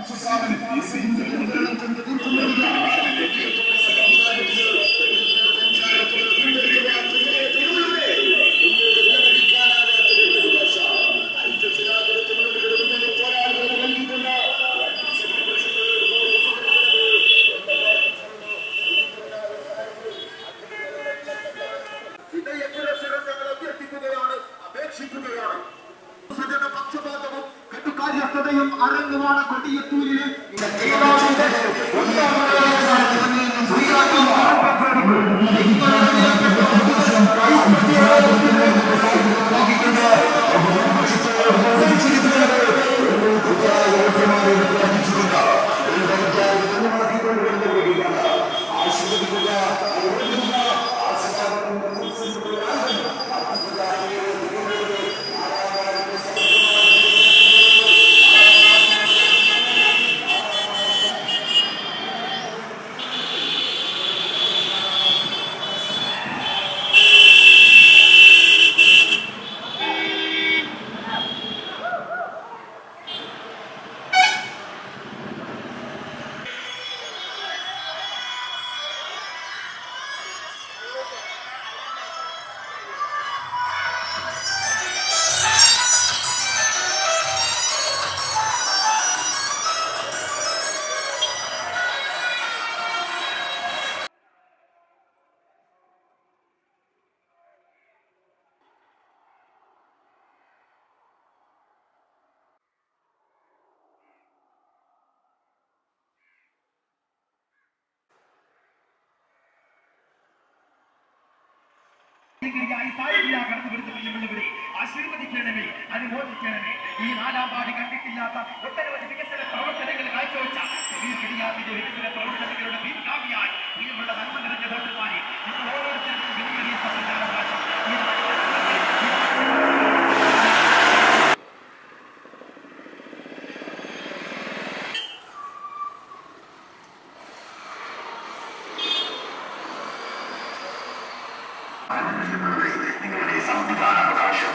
അരങ്ങുമാണ് കൊടിയത്തൂരിൽ ആശീർവദിക്കണമേ, അനുമോദിക്കണമേ. ഈ നാലാം പാടി കണ്ടിട്ടില്ലാത്ത ഒട്ടനവധി വികസന പ്രവർത്തനങ്ങൾ കാഴ്ചവെച്ച വികസന പ്രവർത്തനങ്ങളുടെ പിൻഗാമിയായി പ്രിയമുള്ള നന്മ നിറഞ്ഞ വോട്ടർമാരെ നിങ്ങൾ ഓരോരുത്തർക്കും വിലയേറിയ സംവിധാനവാശം നിങ്ങളുടെ സംവിധാനാവകാശം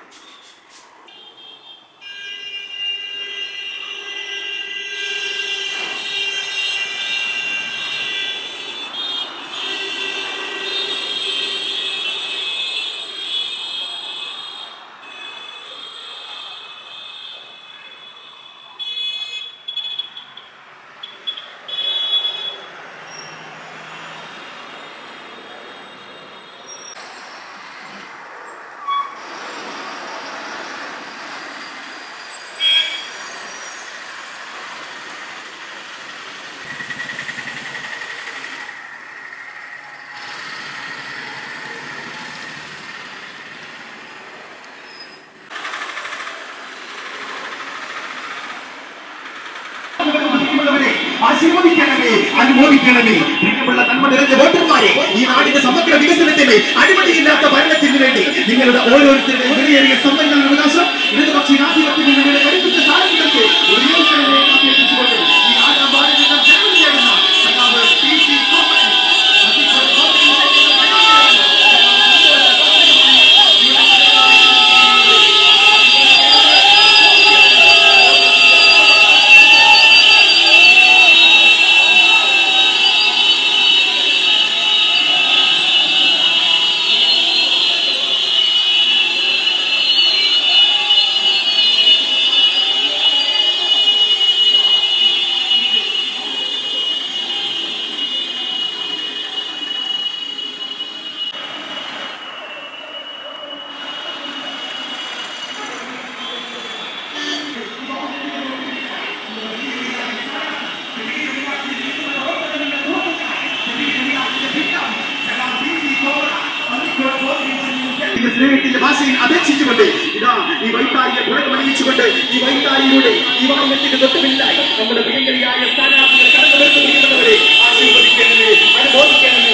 ആശീർവദിക്കണമേ, അനുമോദിക്കണമേ. പ്രിയമുള്ള നന്മ നിറഞ്ഞ വോട്ടർമാരെ ഈ നാടിന്റെ സമഗ്ര വികസനത്തിന് അഴിമതിയില്ലാത്ത ഭരണത്തിന് വേണ്ടി നിങ്ങളുടെ ഓരോരുത്തരുടെയും വിലയേറിയ സമ്പന്ന അവകാശം ഇടതുപക്ഷ ജനാധിപത്യത്തിന്റെ കരുത്തുറ്റ സ്ഥാനങ്ങൾക്ക് ഒരു യോജനയെ അഭ്യർത്ഥിച്ചുകൊണ്ട് ഈ നാലാം വാർഡിൽ നിന്ന് ജനങ്ങൾ ചേരുന്ന സഖാവ് PC കോമൻ സ്നേഹത്തിന്റെ ഭാഷയിൽ അപേക്ഷിച്ചുകൊണ്ട് ഇതാ ഈ വൈത്താരിയെ പുറമണിയിച്ചുകൊണ്ട് ഈ വൈത്താരിയിലൂടെ ഈ വാഹനത്തിന് തൊട്ടുമില്ലായി നമ്മുടെ പ്രിയങ്കരിയായ സ്ഥാനാർത്ഥികൾ കടന്നു വരുന്നവരെ ആശീർവദിക്കണമേ, അനുമോദിക്കണമേ.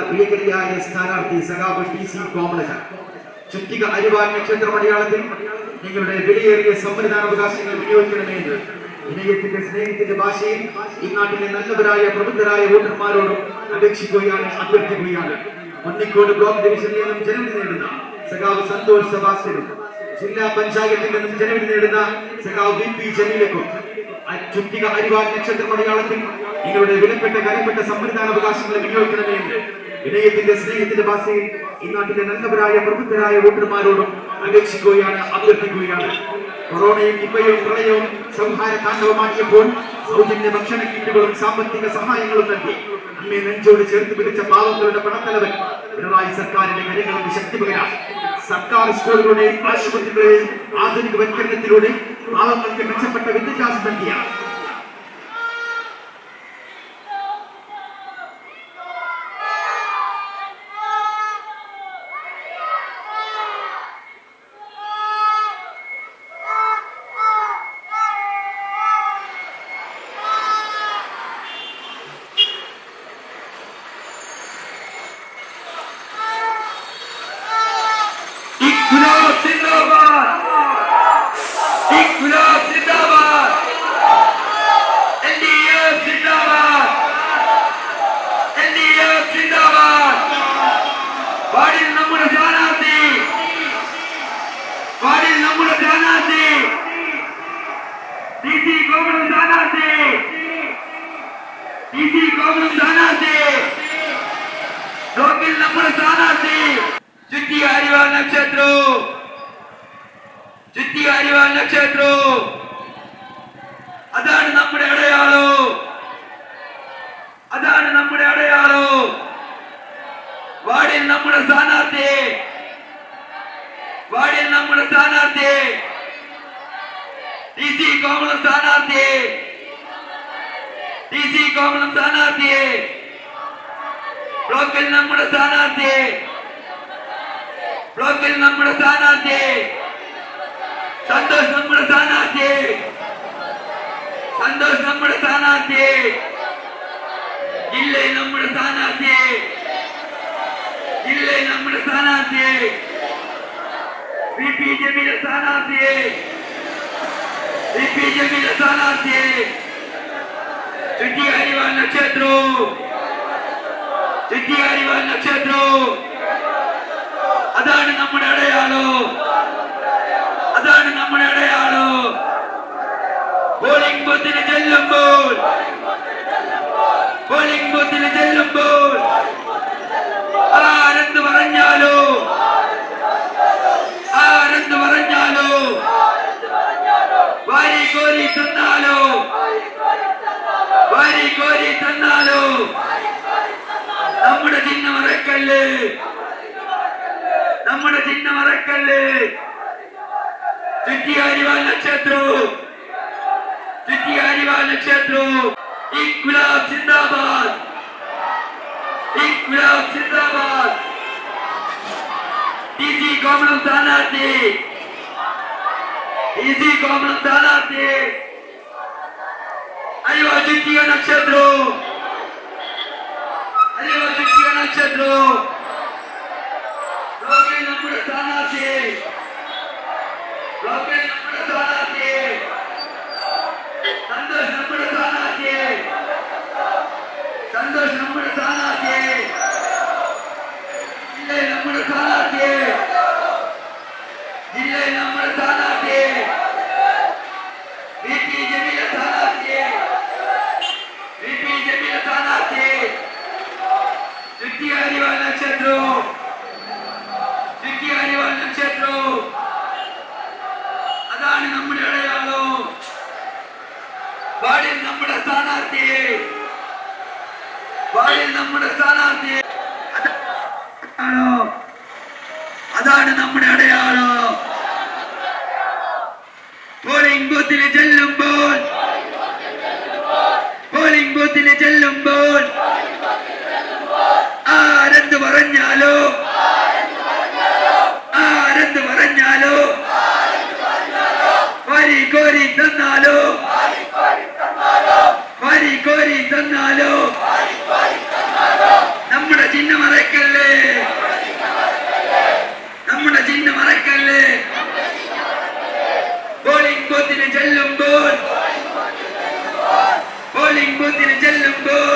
പ്രിയകരിയായ സ്ഥാനാർത്ഥി സഖാവ് PC കോമളൻ ചുറ്റിക അരിവാൾ നക്ഷത്ര മലയാളത്തിൽ നിങ്ങളുടെ വിലയേറിയ സമ്മതിദാനാവകാശങ്ങൾ വിനിയോഗിക്കണമെന്ന് വിനയത്തിന്റെ സ്നേഹത്തിന്റെ ഭാഷയിൽ ഈ നാട്ടിലെ നല്ലവരായ പ്രബുദ്ധരായ വോട്ടർമാരോടും അപേക്ഷിക്കുകയാണ്, അഭ്യർത്ഥിക്കുകയാണ്. മണ്ണിക്കോട് ബ്ലോക്ക് ഡിവിഷനിൽ നിന്നും ജനവിധി നേടുന്ന സഖാവ് സന്തോഷ് സെബാസ്റ്റ്യനും ജില്ലാ പഞ്ചായത്തിൽ നിന്നും ജനവിധി നേടുന്ന സഖാവ് VP ജമീലക്കും ചുറ്റിക അരിവാൾ നക്ഷത്ര മലയാളത്തിൽ നിങ്ങളുടെ വിലപ്പെട്ട കരപ്പെട്ട സമ്മതിദാനാവകാശങ്ങൾ വിനിയോഗിക്കണമെന്ന് വിനയത്തിന്റെ സ്നേഹത്തിന്റെ ഭാഷയിൽ ഈ നാട്ടിലെ നല്ലവരായ പ്രബുദ്ധരായ വോട്ടർമാരോടും അപേക്ഷിക്കുകയാണ്, അഭ്യർത്ഥിക്കുകയാണ്. കൊറോണയും നിപ്പയും പ്രളയവും സംഹാര താണ്ഡവമാക്കിയപ്പോൾ സൗജന്യ ഭക്ഷണ കിറ്റുകളും സാമ്പത്തിക സഹായങ്ങളും നൽകി നമ്മെ നെഞ്ചോട് ചേർത്ത് പിടിച്ച പാവങ്ങളുടെ പണത്തലവൻ പിണറായി സർക്കാരിന്റെ കരങ്ങൾക്ക് ശക്തി പകരാൻ സർക്കാർ സ്കൂളുകളുടെയും ആശുപത്രികളുടെയും ആധുനികവൽക്കരണത്തിലൂടെ പാവങ്ങൾക്ക് മെച്ചപ്പെട്ട വിദ്യാഭ്യാസം നൽകിയ അതാണ് നമ്മുടെ അടയാളോ, അതാണ് നമ്മുടെ അടയാളോ. വാർഡിൽ നമ്മുടെ സ്ഥാനാർത്ഥി, വാർഡിൽ നമ്മുടെ സ്ഥാനാർത്ഥി DC കോമളം സ്ഥാനാർത്ഥി, DC കോമളം സ്ഥാനാർത്ഥി, ബ്ലോക്കിൽ നമ്മുടെ സ്ഥാനാർത്ഥി, ബ്ലോക്കിൽ നമ്മുടെ സ്ഥാനാർത്ഥി സന്തോഷ്, നമ്മുടെ സ്ഥാനാർത്ഥി സന്തോഷ്, നമ്മുടെ സ്ഥാനാർത്ഥി ജില്ലയിൽ നമ്മുടെ സ്ഥാനാർത്ഥി, ജില്ലയിൽ നമ്മുടെ സ്ഥാനാർത്ഥി VP ജമീല സ്ഥാനാർത്ഥി, VP ജമീല സ്ഥാനാർത്ഥി ചുറ്റിക അരിവാൾ നക്ഷത്രം, ചുറ്റിക അരിവാൾ നക്ഷത്രം. അതാണ് നമ്മുടെ അടയാളോ, അതാണ് നമ്മുടെ അടയാളോ. പോളിംഗ് ബൂത്തിന് ചെല്ലുമ്പോൾ, പോളിംഗ് ബൂത്തിന് ചെല്ലുമ്പോൾ ആരെന്ത് പറഞ്ഞാലോ, ആരെന്ത് പറഞ്ഞാലോ, വാരി കോരി തന്നാലോ, വാരി കോരി തന്നാലോ നമ്മുടെ ചിഹ്നം മറക്കല്ലേ, നമ്മുടെ ചിഹ്നം മറക്കല്ലേ. ചുറ്റിക അരിവാൾ നക്ഷത്രം, ചുറ്റിക അരിവാൾ നക്ഷത്രം. ഇൻക്വിലാബ് സിന്ദാബാദ്, ഇൻക്വിലാബ് സിന്ദാബാദ്. DC കോമളം സ്ഥാനാർത്ഥി, DC കോമളം സ്ഥാനാർത്ഥി അരിവാൾ ചുറ്റിക നക്ഷത്രം, അരിവാൾ ചുറ്റിക നക്ഷത്രം. ബ്ലോക്കിൽ നമ്മുടെ സ്ഥാനാർത്ഥി, ബ്ലോക്കിൽ നമ്മുടെ സ്ഥാനാർത്ഥി സന്തോഷ്, നമ്മുടെ സ്ഥാനാർത്ഥി സന്തോഷ്, നമ്മുടെ സ്ഥാനാർത്ഥി ജില്ലയിൽ നമ്മുടെ സ്ഥാനാർത്ഥി, ജില്ലയിൽ നമ്മുടെ സ്ഥാനാർത്ഥി VP ജമീല സ്ഥാനാർത്ഥി, VP ജമീല സ്ഥാനാർത്ഥി ചുറ്റിക അരിവാൾ നക്ഷത്രം, ചുറ്റിക അരിവാൾ നക്ഷത്രം. അതാണ് നമ്മുടെ അടയാളോ. വാർഡിൽ നമ്മുടെ സ്ഥാനാർത്ഥി, വാർഡിൽ നമ്മുടെ സ്ഥാനാർത്ഥി അതാണ് നമ്മുടെ അടയാളോ. പോളിംഗ് ബൂത്തിൽ ചെല്ലുമ്പോൾ, പോളിംഗ് ബൂത്തിൽ ചെല്ലുമ്പോൾ ആരെന്ത് പറഞ്ഞാലോ, ആരെന്ത് പറഞ്ഞാലോ വാരി കോരി തന്നാലോ, വാരി കോരി തന്നാലോ നമ്മുടെ ചിഹ്നം യോഗത്തിന് ചെല്ലുമ്പോൾ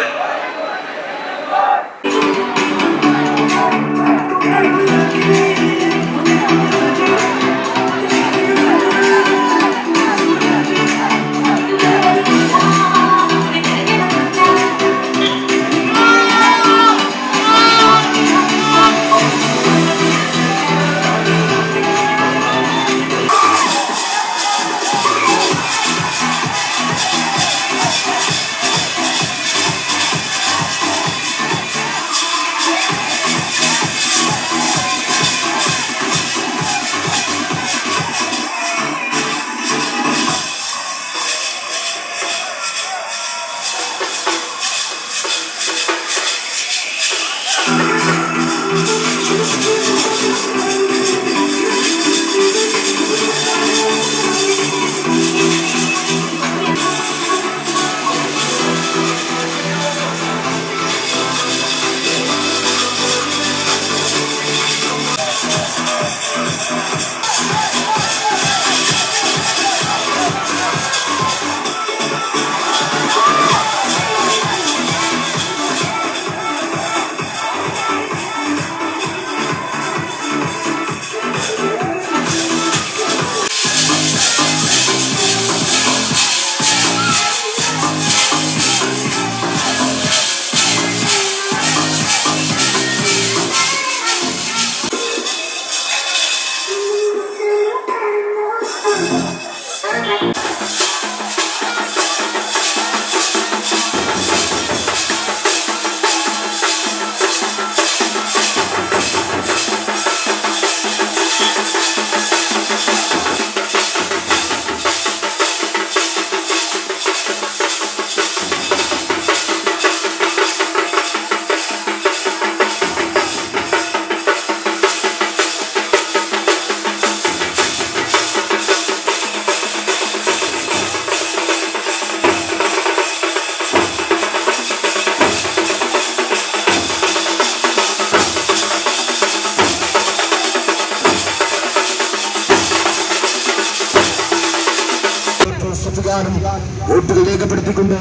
വോട്ടുകൾ രേഖപ്പെടുത്തിക്കൊണ്ട്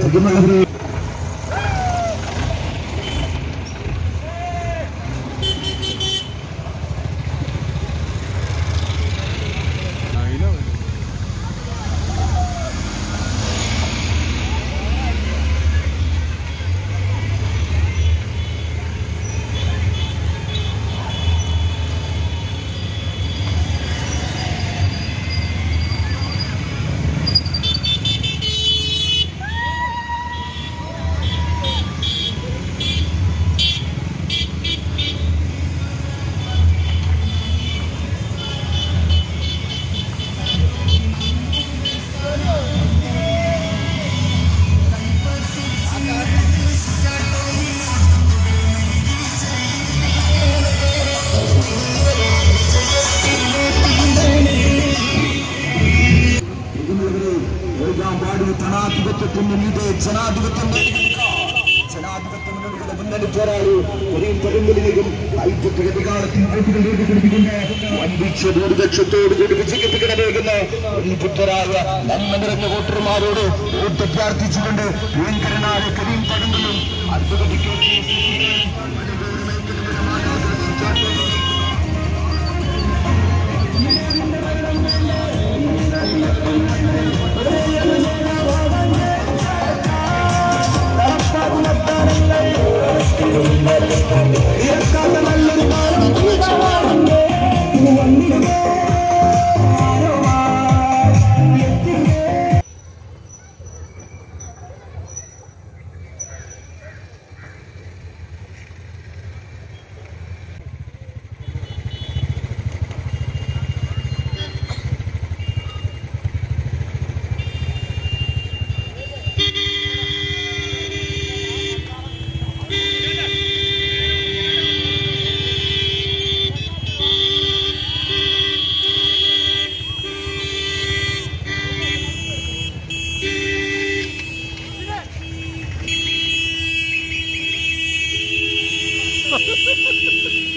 മുന്നണി പോരാളി പരമ്പരയിലും ഐക്യപ്രതികാലത്തിൽ വോട്ടുകൾ രേഖപ്പെടുത്തിക്കൊണ്ട് വൻപിച്ച ഭൂരിപക്ഷത്തോടുകൂടി വിജയിപ്പിക്കണമെന്ന പുത്രരായ നന്മ നിറഞ്ഞ വോട്ടർമാരോട് വോട്ട് പ്രാർത്ഥിച്ചുകൊണ്ട് ഭയങ്കരനായ കരീം പടങ്ങളും Ha ha ha ha!